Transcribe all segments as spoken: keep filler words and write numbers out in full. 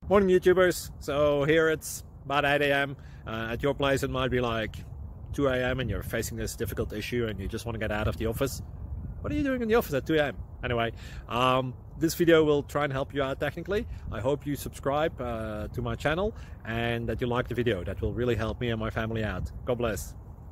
Morning YouTubers. So here it's about eight A M Uh, at your place it might be like two A M and you're facing this difficult issue and you just want to get out of the office. What are you doing in the office at two A M? Anyway, um, this video will try and help you out technically. I hope you subscribe uh, to my channel and that you like the video. That will really help me and my family out. God bless.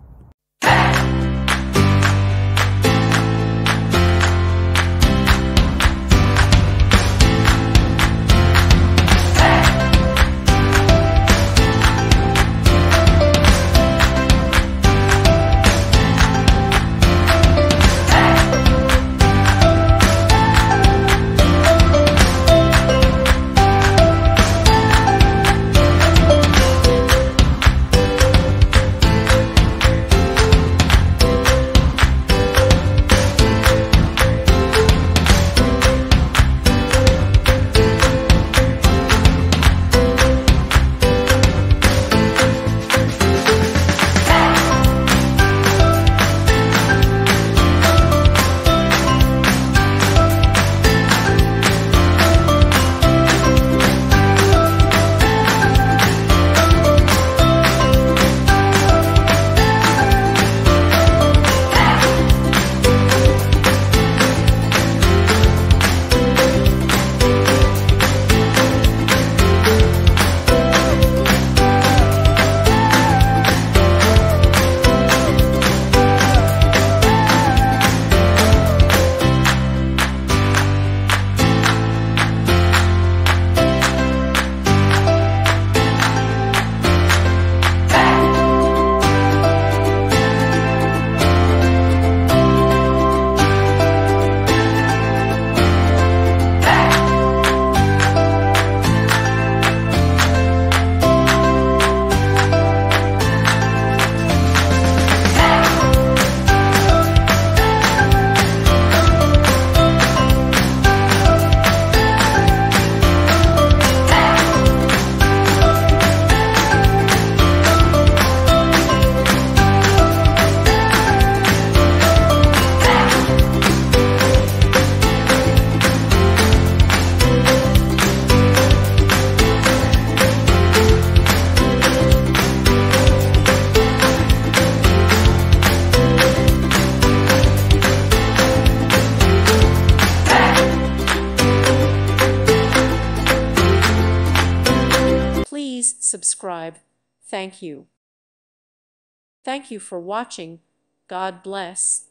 Please subscribe. Thank you. Thank you for watching. God bless.